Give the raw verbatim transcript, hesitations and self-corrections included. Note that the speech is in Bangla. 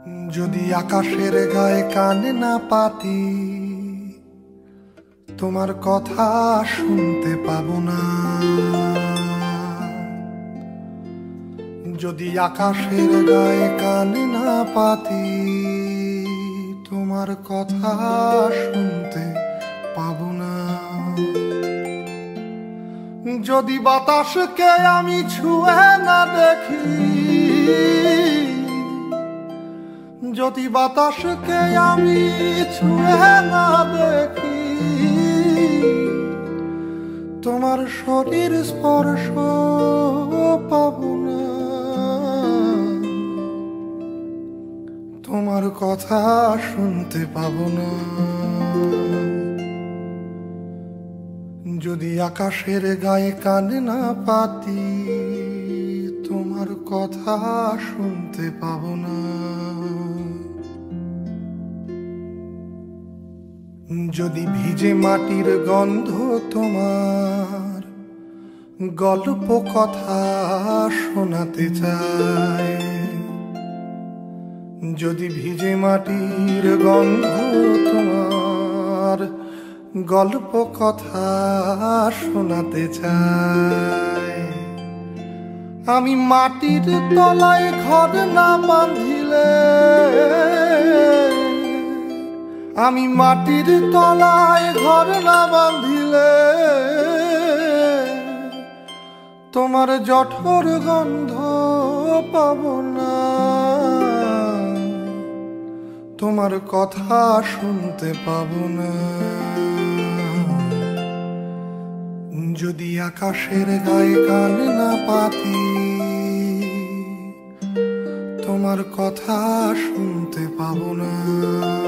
যদি আকাশের গায়ে কান না পাতি, তোমার কথা শুনতে পাবো না। যদি আকাশের গায়ে কান না পাতি, তোমার কথা শুনতে পাবো না। যদি বাতাসকে আমি ছুঁয়ে না দেখি, যদি বাতাসকে আমি ছুঁয়ে না দেখি, তোমার শরীর স্পর্শ পাবো না। তোমার কথা শুনতে পাবো না। যদি আকাশের গায়ে কান না পাতি, তোমার কথা শুনতে পাবো না। যদি ভিজে মাটির গন্ধ তোমার গল্প কথা শোনাতে চায়, যদি ভিজে মাটির গন্ধ তোমার গল্প কথা শোনাতে চায়, আমি মাটির তলায় ঘর না বাঁধিলে, আমি মাটির তলায় ঘর না বাঁধিলে, তোমার জঠর গন্ধ পাবো না। তোমার কথা শুনতে পাবো না। যদি আকাশের গায়ে কান না পাতি, তোমার কথা শুনতে পাবো না।